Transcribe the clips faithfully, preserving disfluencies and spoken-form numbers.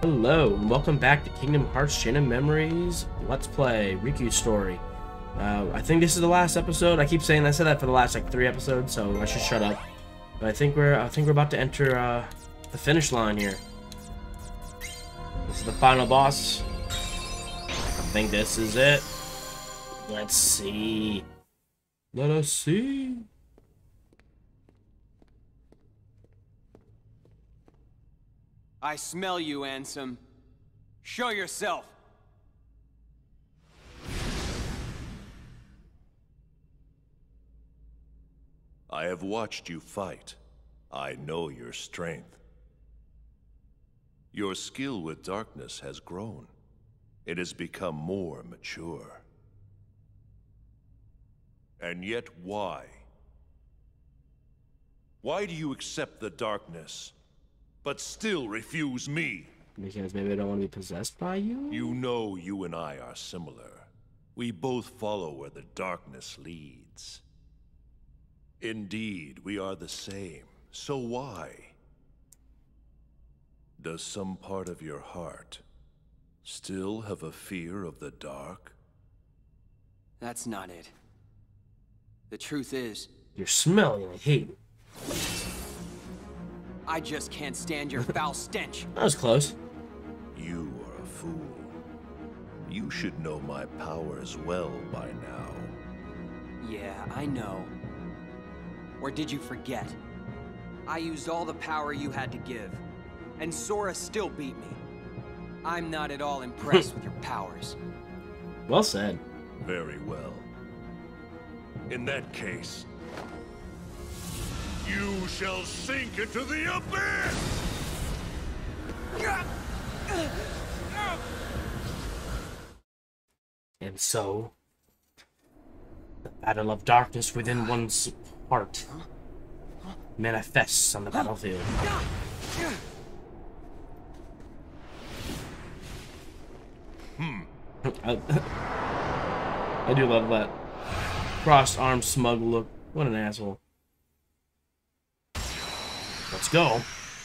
Hello, and welcome back to Kingdom Hearts Chain of Memories Let's Play Riku's Story. Uh, I think this is the last episode. I keep saying I said that for the last like three episodes, so I should shut up. But I think we're I think we're about to enter uh, the finish line here. This is the final boss. I think this is it. Let's see. Let us see. I smell you, Ansem. Show yourself. I have watched you fight. I know your strength. Your skill with darkness has grown. It has become more mature. And yet why? Why do you accept the darkness, but still refuse me? Because maybe I don't want to be possessed by you? You know you and I are similar. We both follow where the darkness leads. Indeed, we are the same. So why? Does some part of your heart still have a fear of the dark? That's not it. The truth is, You're smelling. I hate it. I just can't stand your foul stench. That was close. You are a fool. You should know my powers well by now. Yeah, I know. Or did you forget? I used all the power you had to give, and Sora still beat me. I'm not at all impressed with your powers. Well said. Very well. In that case, you shall sink into the abyss! And so, the battle of darkness within one's heart manifests on the battlefield. Hmm. I, I do love that crossed arm smug look. What an asshole. Let's go.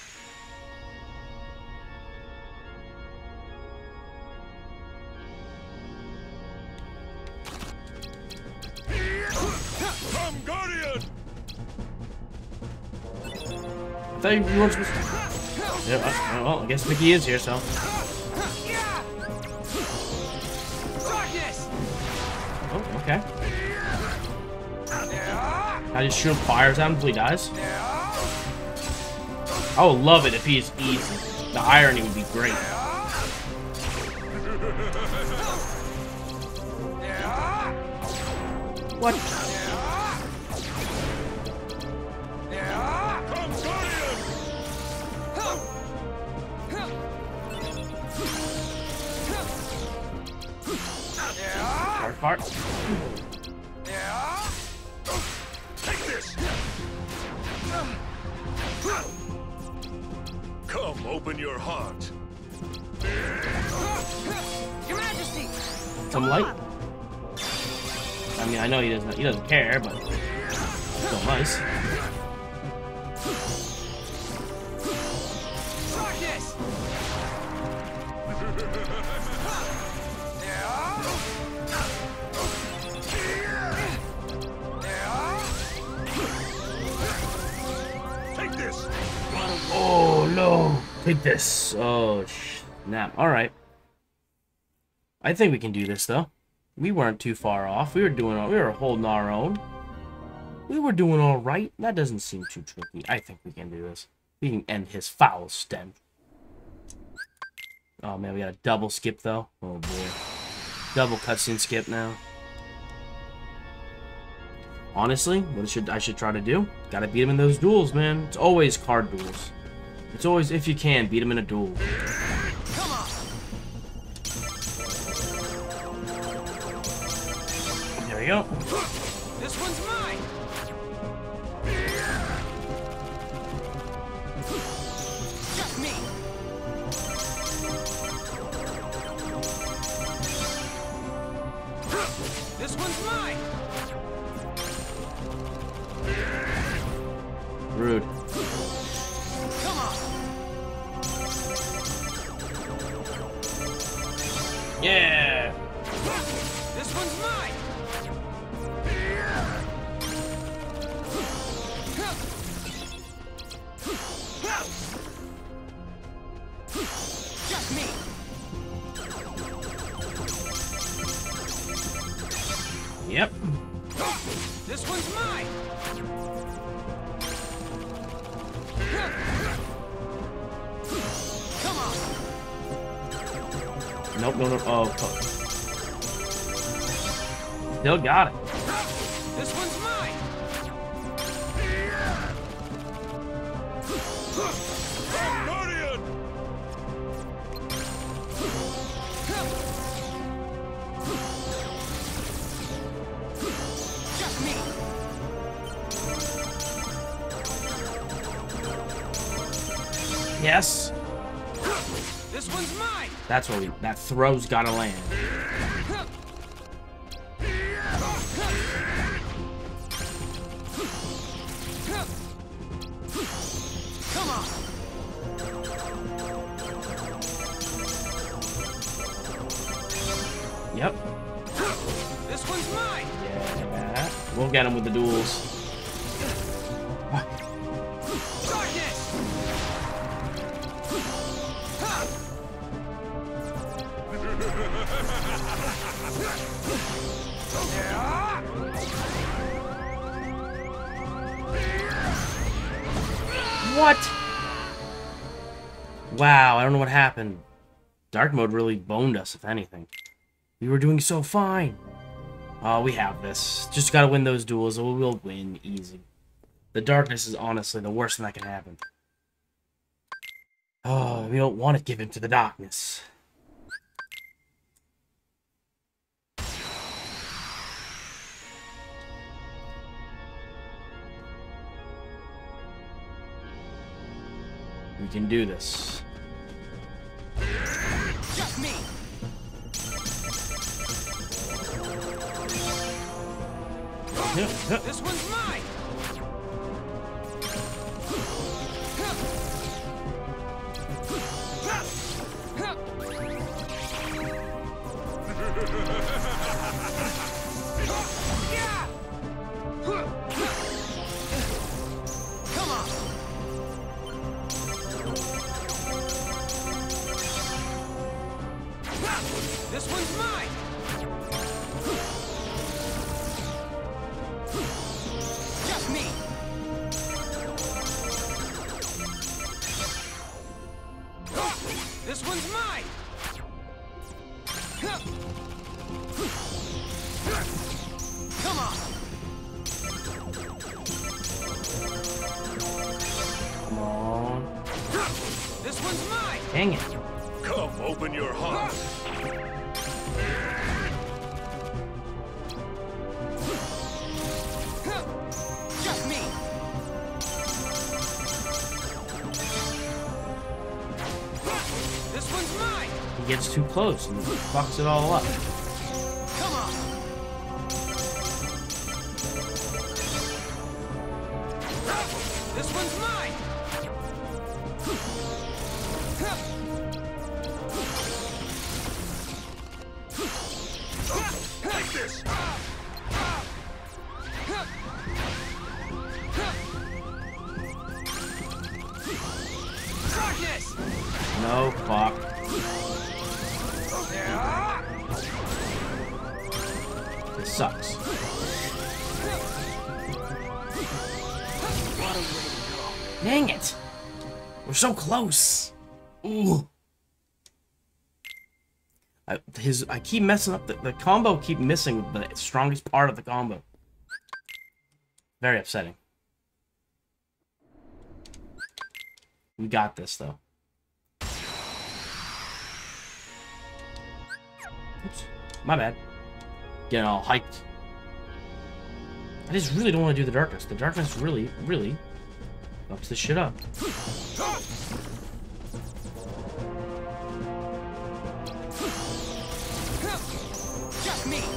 Come, Guardian! I thought you weren't supposed to. Yeah, I, well, I guess Mickey is here, so. Oh, okay. I just shoot fires at him until he dies. I would love it if he's easy. The irony would be great. What? Hard part. Take this! Come, open your heart. Your Majesty! Some light. I mean, I know he doesn't. He doesn't care, but still nice. Darkness! Take this! Oh no! Take this. Oh snap! All right. I think we can do this though. We weren't too far off. We were doing. We were holding our own. We were doing all right. That doesn't seem too tricky. I think we can do this. We can end his foul stench. Oh man, we got a double skip though. Oh boy, double cutscene skip now. Honestly, what should I should try to do? Gotta beat him in those duels, man. It's always card duels. It's always, if you can, beat him in a duel. Come on! There we go. This one's mine! Just me! This one's mine! Rude. Come on! Yep. This one's mine. Come on. Nope, no, no. Oh, oh. Still got it. This one's mine. Guardian! Just me. Yes. This one's mine. That's what we. That throw's gotta land. Come on. Yep. This one's mine. Yeah. We'll get him with the duels. Darkness. Ha! What? Wow, I don't know what happened. Dark mode really boned us, if anything. We were doing so fine. Oh, we have this. Just gotta win those duels, or we'll win easy. The darkness is honestly the worst thing that can happen. Oh, we don't want to give in to the darkness. We can do this. Just me. This one's mine. Come on. This one's mine. Just me. This one's mine. Come on. Come on. This one's mine. Dang it. Come, open your heart. Just me. This one's mine. He gets too close and fucks it all up. Come on. This one's mine. Take this. Darkness. No, fuck. This sucks. Dang it! We're so close. Ooh. I, his, I keep messing up the, the combo. Keep missing the strongest part of the combo. Very upsetting. We got this though. Oops, my bad. Getting all hyped. I just really don't want to do the darkness. The darkness really, really ups this shit up. Just me.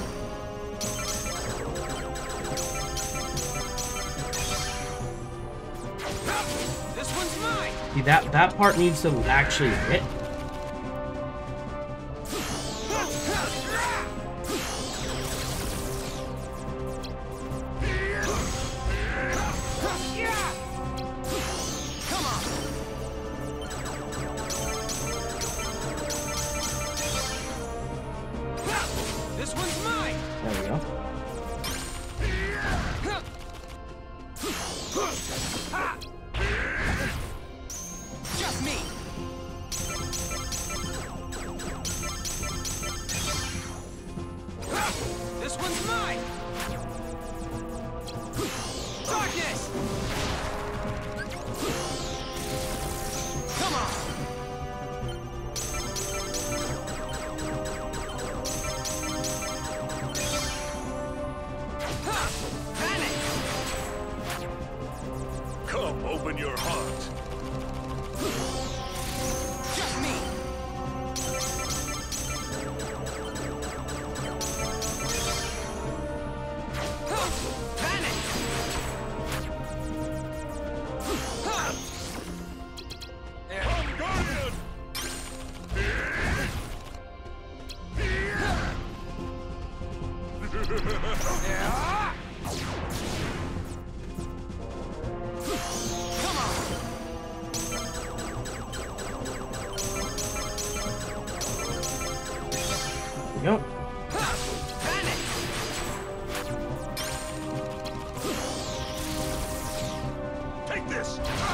This one's mine. See, that that part needs to actually hit. Come on. This one's mine. There we go. mine! Darkness! Come on! Ha! Panic! Come, open your heart. Just me! Ha! Panic! Ha! Come, Guardian! Yeah! Come on! There we go. Ha! Panic! Take this!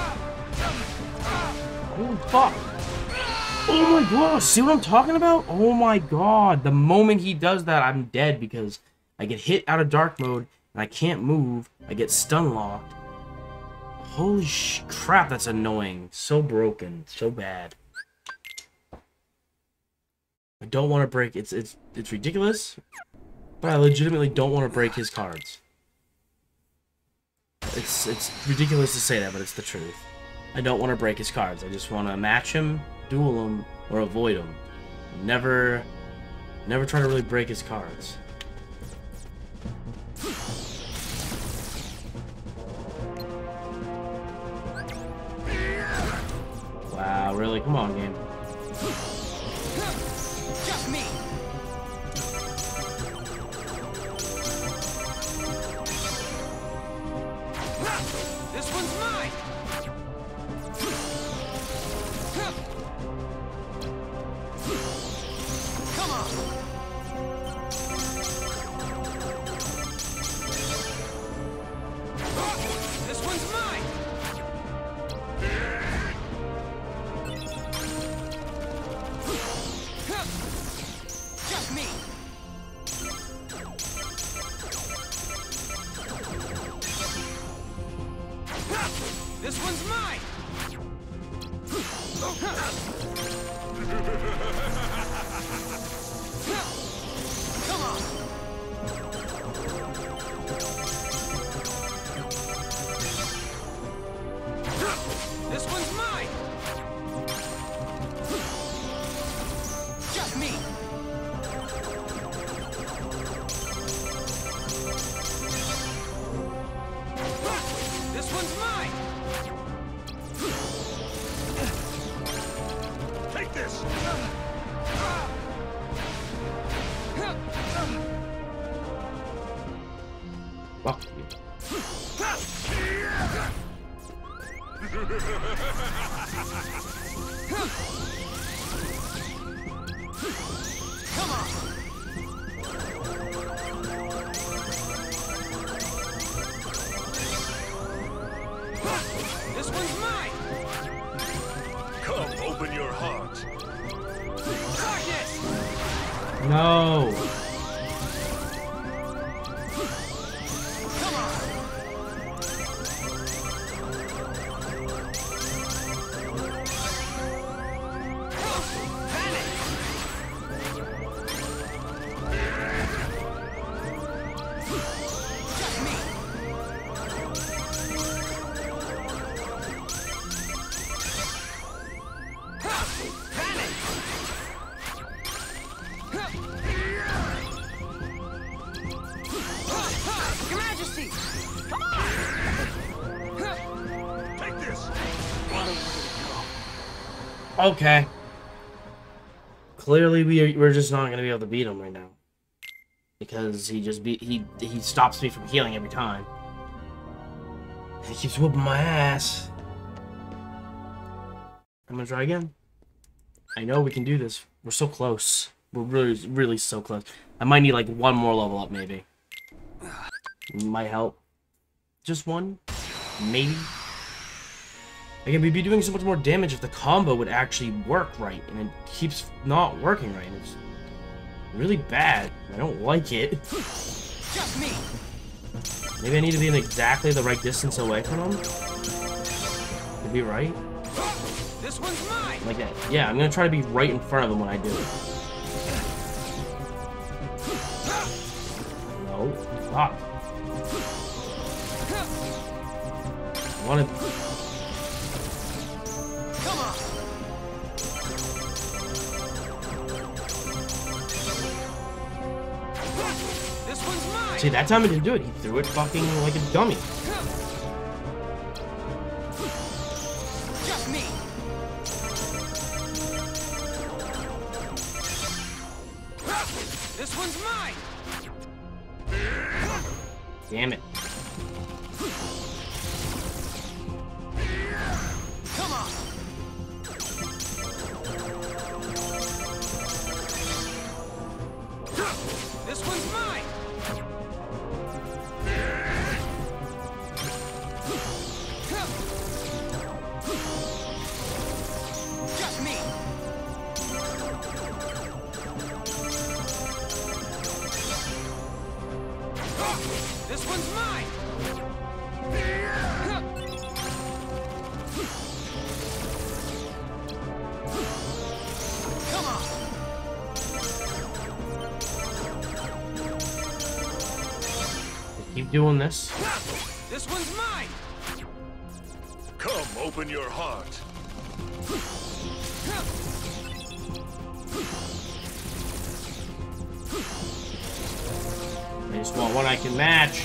Oh, fuck. Oh my god, see what I'm talking about? Oh my god, the moment he does that, I'm dead because I get hit out of dark mode and I can't move. I get stun locked. Holy sh crap, that's annoying. So broken, so bad. I don't want to break, it's, it's, it's ridiculous, but I legitimately don't want to break his cards. It's, it's ridiculous to say that, but it's the truth. I don't want to break his cards. I just want to match him, duel him, or avoid him. Never, never try to really break his cards. Wow, really? Come on, game. Just me! This one's mine! Come on! This one's mine! Just me! This one's mine! Come on! This one's mine! Just me! This one's mine! Take this! Fuck you. Come on! This one's mine! Come, open your heart. Darkness! No. Come on! Panic! Just me! Ha! Panic! Your Majesty! Come on! Take this! Okay. Clearly, we are, we're just not gonna be able to beat him right now because he just beat he he stops me from healing every time. He keeps whooping my ass. I'm gonna try again. I know we can do this. We're so close. We're really, really so close. I might need like one more level up, maybe. Might help. Just one, maybe. Again, we'd be doing so much more damage if the combo would actually work right, and it keeps not working right. It's really bad. I don't like it. Just me. Maybe I need to be in exactly the right distance away from him. To be right. This one's mine. Like that. Yeah, I'm gonna try to be right in front of him when I do it. No. Fuck. I wanna... Come on. This one's mine. See, that time he didn't do it. He threw it fucking like a dummy. Just me. This one's mine. Damn it. Come on. This one's mine. Just me. This one's mine. Come on. Keep doing this. This one's mine. Come, open your heart. I just want one I can match.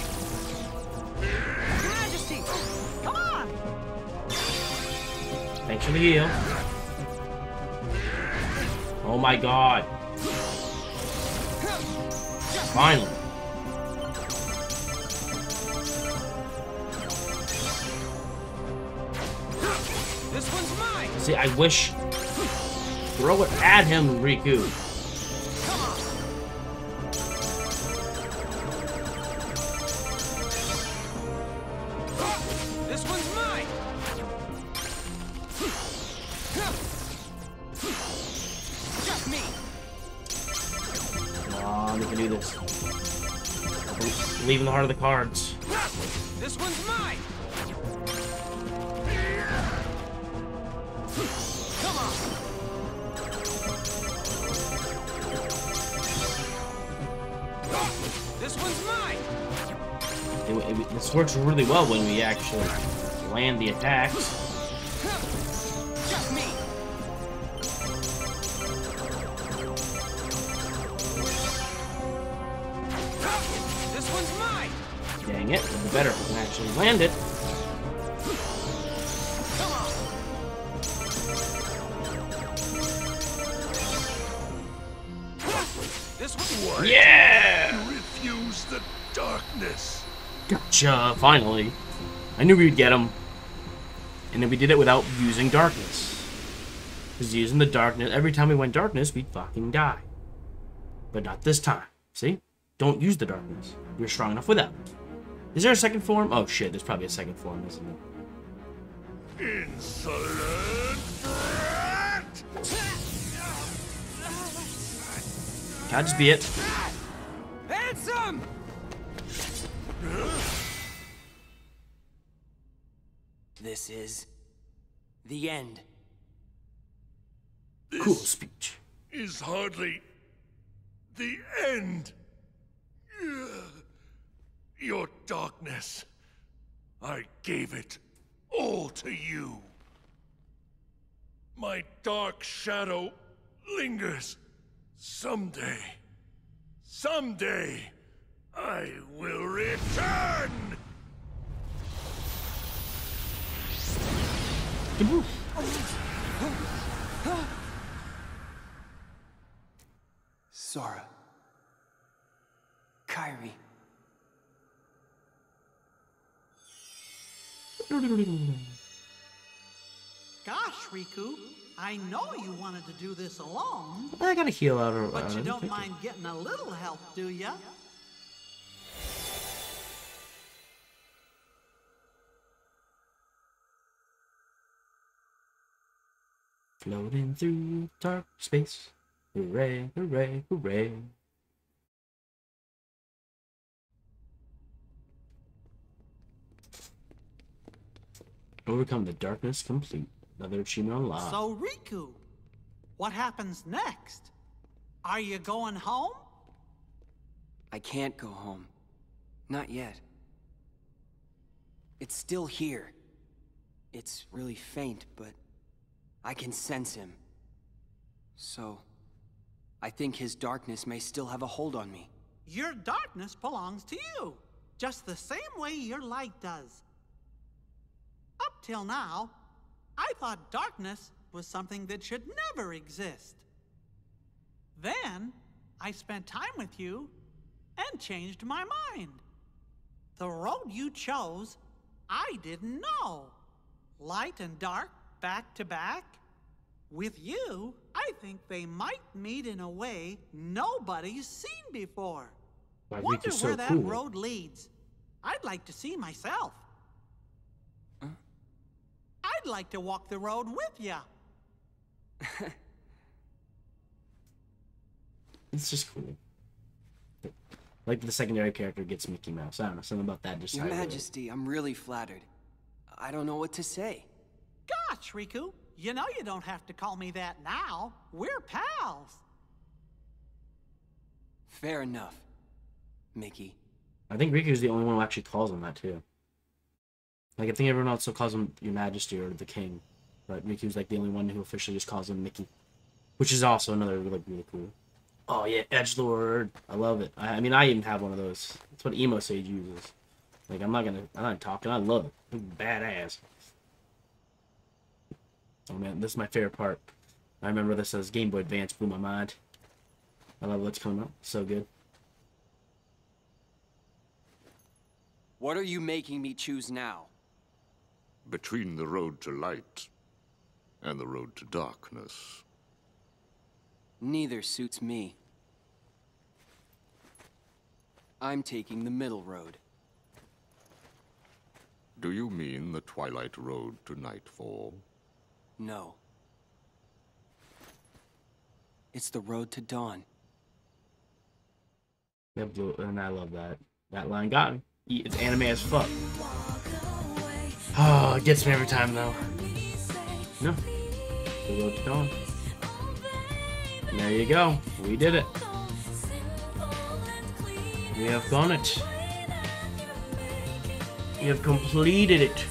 Majesty, come on! Thanks for the heal. Oh my god. Finally. This one's mine. See, I wish... Throw it at him, Riku. Come on. This one's mine. Just me. Come on, we can do this. Leave in the heart of the cards. This one's mine. Come on. This one's mine. It, it, this works really well when we actually land the attacks. Just me. This one's mine. Dang it, it'd be better if we can actually land it. Come on. This one. Why Yeah! do you refuse the darkness? Gotcha, finally. I knew we'd get him. And then we did it without using darkness. Because using the darkness, every time we went darkness, we'd fucking die. But not this time. See? Don't use the darkness. We're strong enough without it. Is there a second form? Oh shit, there's probably a second form, isn't there? Insolent brat! Can I just be it? Handsome. This is the end. Cool speech. Is hardly the end. Your darkness, I gave it all to you. My dark shadow lingers. Someday, someday, I will return! Sora. Kairi. Gosh, Riku, I know you wanted to do this alone, I gotta heal out of but you uh, don't mind getting a little help, do ya? Floating through dark space. Hooray, hooray, hooray. Overcome the darkness complete. Another achievement unlocked. So, Riku, what happens next? Are you going home? I can't go home. Not yet. It's still here. It's really faint, but I can sense him. So, I think his darkness may still have a hold on me. Your darkness belongs to you, just the same way your light does. Up till now, I thought darkness was something that should never exist. Then, I spent time with you and changed my mind. The road you chose, I didn't know. Light and dark, back to back. With you, I think they might meet in a way nobody's seen before. I think Wonder you're so where that cool. road leads. I'd like to see myself. Huh? I'd like to walk the road with ya. It's just cool. Like the secondary character gets Mickey Mouse. I don't know, something about that just Your sounded really- Majesty, I'm really flattered. I don't know what to say. Gosh, Riku, you know you don't have to call me that now. We're pals. Fair enough, Mickey. I think Riku's the only one who actually calls him that too. Like I think everyone else still calls him Your Majesty or the King, but Riku's like the only one who officially just calls him Mickey, which is also another like really cool. Oh yeah, Edgelord, I love it. I, I mean, I even have one of those. That's what Emo Sage uses. Like I'm not gonna, I'm not talking. I love it. It's badass. Oh man, this is my favorite part. I remember this as Game Boy Advance blew my mind. I love what's coming up. So good. What are you making me choose now? Between the road to light and the road to darkness. Neither suits me. I'm taking the middle road. Do you mean the twilight road to nightfall? No. It's the road to dawn. Yeah, blue, and I love that. That line got me. It's anime as fuck. Oh, it gets me every time though. No. The road to dawn. And there you go. We did it. We have done it. We have completed it.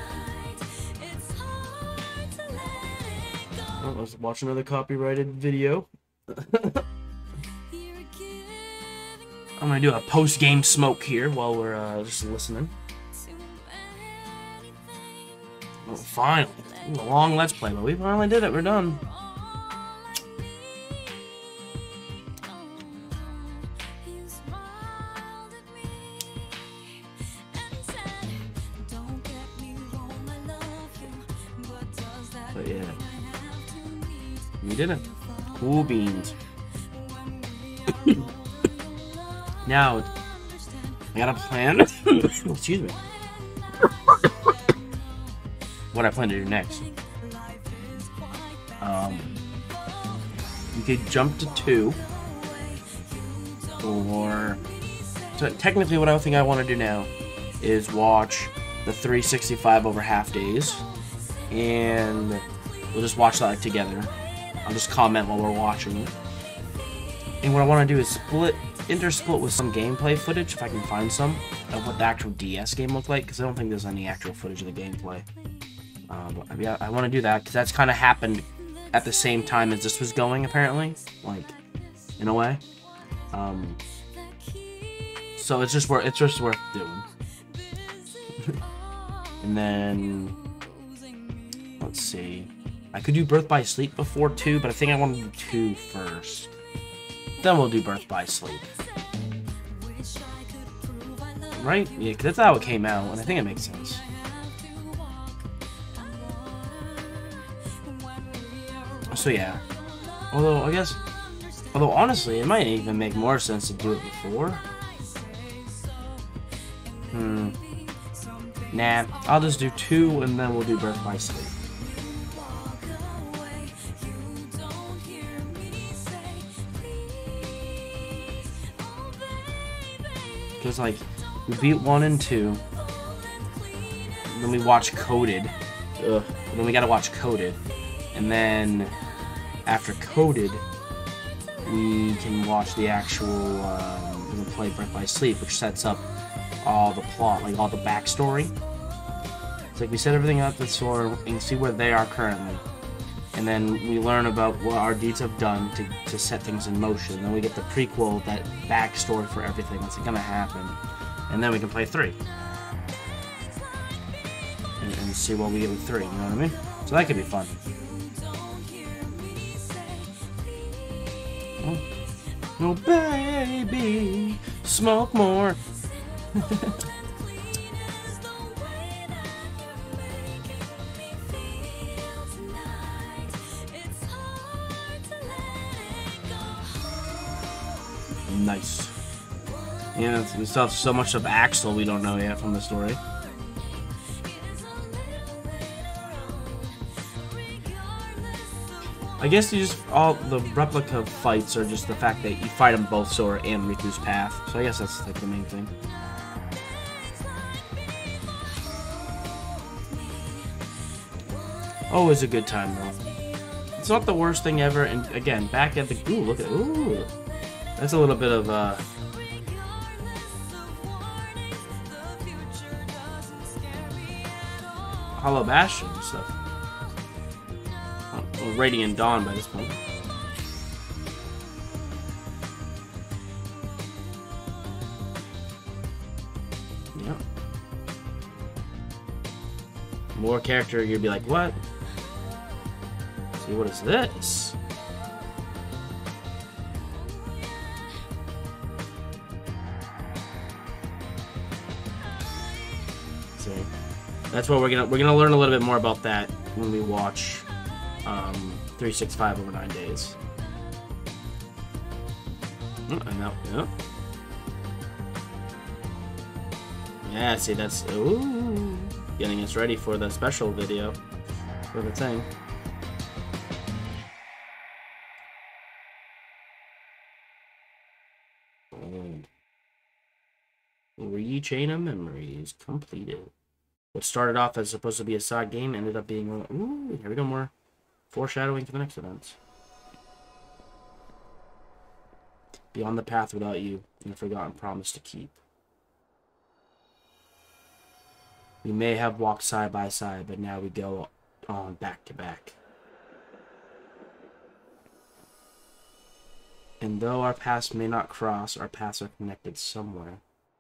Oh, let's watch another copyrighted video. I'm gonna do a post-game smoke here while we're uh, just listening. Oh, finally. A long Let's Play, but we finally did it. We're done. But yeah. We did it. Cool beans. Now, I got a plan. Excuse me. What I plan to do next. Um, you could jump to two, or so technically, what I think I want to do now is watch the three sixty-five over half days, and we'll just watch that together. I'll just comment while we're watching. And what I want to do is split. Intersplit with some gameplay footage, if I can find some, of what the actual D S game looked like, because I don't think there's any actual footage of the gameplay. Uh, but I, mean, I, I want to do that, because that's kind of happened at the same time as this was going, apparently. Like, in a way. Um, so it's just worth, it's just worth doing. And then, let's see. I could do Birth by Sleep before two, but I think I want to do two first. Then we'll do Birth by Sleep. Right? Yeah, because that's how it came out, and I think it makes sense. So yeah. Although, I guess... Although, honestly, it might even make more sense to do it before. Hmm. Nah, I'll just do two, and then we'll do Birth by Sleep. Because, like, we beat one and two. then we watch Coded. Ugh. Then we gotta watch Coded. And then after Coded, we can watch the actual, um, we can play Birth by Sleep, which sets up all the plot, like all the backstory. It's like we set everything up to Sora and see where they are currently. And then we learn about what our deeds have done to, to set things in motion. Then we get the prequel, that backstory for everything that's gonna happen. And then we can play three. And, and see what we get with three, you know what I mean? So that could be fun. Oh, oh baby, smoke more. Nice. Yeah, we still have so much of Axel we don't know yet from the story. I guess you just all the replica fights are just the fact that you fight them both Sora and Riku's path. So I guess that's like the main thing. Always a good time though. It's not the worst thing ever. And again, back at the ooh, look at ooh, that's a little bit of uh. Hollow Bastion and stuff. Well, Radiant Dawn by this point. Yep. More character, you'd be like, what? See, what is this? See, that's what we're gonna we're gonna learn a little bit more about that when we watch. Um, three sixty-five over nine days. Oh, and now, yeah. Yeah, see, that's ooh, getting us ready for the special video for the thing. And Re-Chain of Memories completed. What started off as supposed to be a side game ended up being ooh, here we go, more foreshadowing for the next events. Beyond the path without you, and a forgotten promise to keep. We may have walked side by side, but now we go on back to back. And though our paths may not cross, our paths are connected somewhere.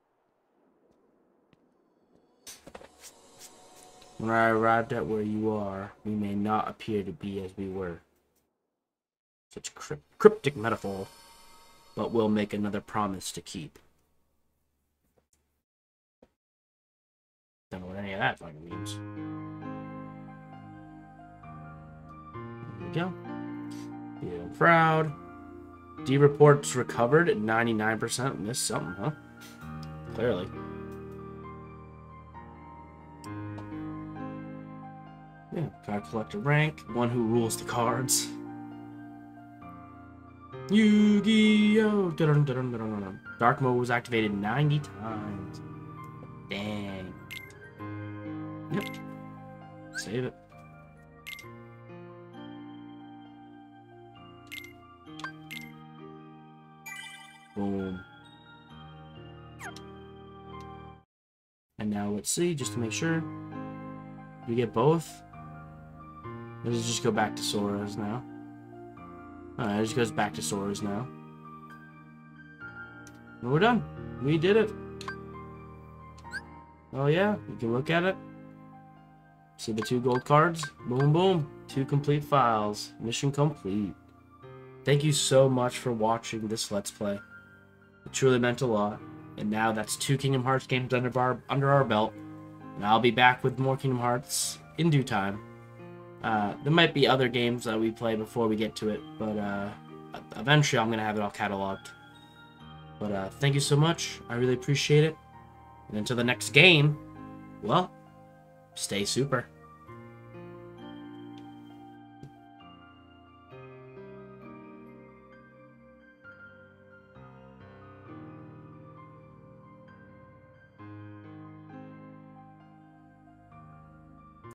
When I arrived at where you are, we may not appear to be as we were. Such crypt cryptic metaphor, but we'll make another promise to keep. Don't know what any of that fucking means. There we go. Feeling proud. D reports recovered at ninety-nine percent. Missed something, huh? Clearly. Yeah, card collector rank, one who rules the cards. Yu-Gi-Oh! Dun, dun, dun, dun, dun, dun. Dark mode was activated ninety times. Dang. Yep. Save it. Boom. And now let's see, just to make sure. We get both? Or does it just go back to Sora's now? Alright, it just goes back to Sora's now. And we're done. We did it. Oh yeah, you can look at it. See the two gold cards? Boom, boom. Two complete files. Mission complete. Thank you so much for watching this Let's Play. It truly meant a lot. And now that's two Kingdom Hearts games under our, under our belt. And I'll be back with more Kingdom Hearts in due time. Uh, there might be other games that we play before we get to it, but uh, eventually I'm going to have it all cataloged. But uh, thank you so much. I really appreciate it. And until the next game, well, stay super.